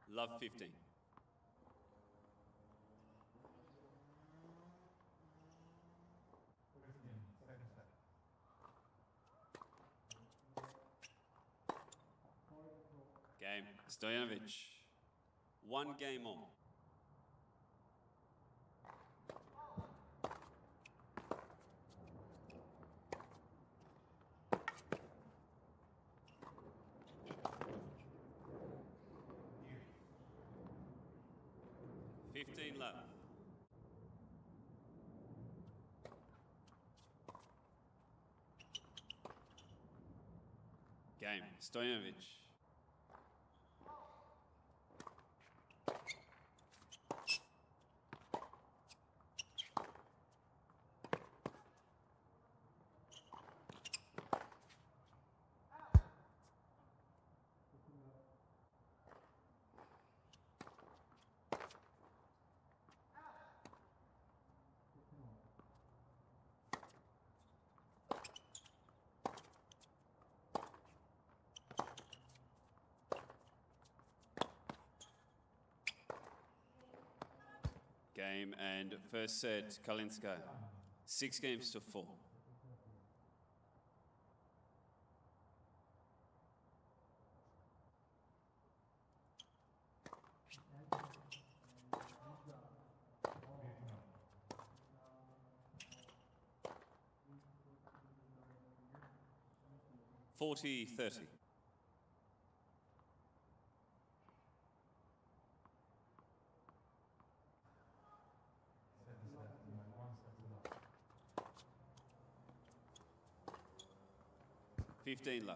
Love 15. Game, Stojanovic. 1 game on. Love. Game, Stojanovic. Game and first set, Kalinska. 6 games to 4. (40-30). Love.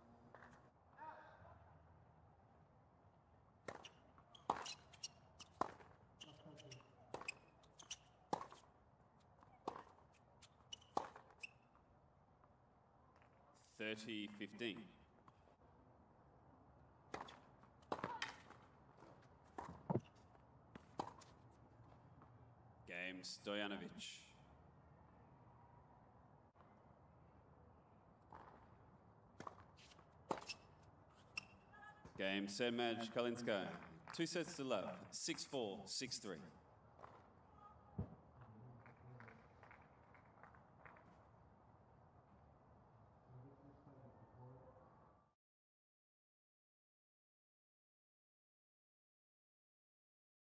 (30-15). Game, Stojanovic. Game, set match, Kalinska. 2 sets to love, 6-4, 6-3.